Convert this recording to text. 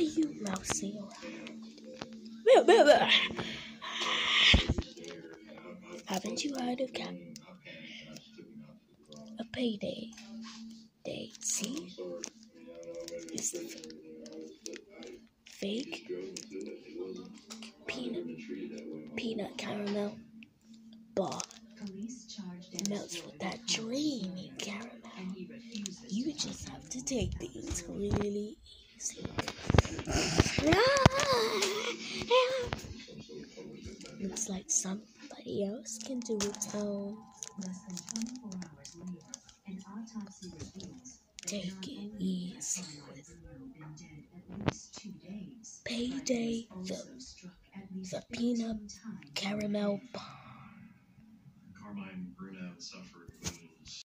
you mousing around? Haven't you heard of a payday day? See? It's the fake peanut caramel bar. Melts with that dreamy caramel. You just have to take things really easy. Looks like somebody else can do it all. Take it easy with Payday, the peanut caramel bar.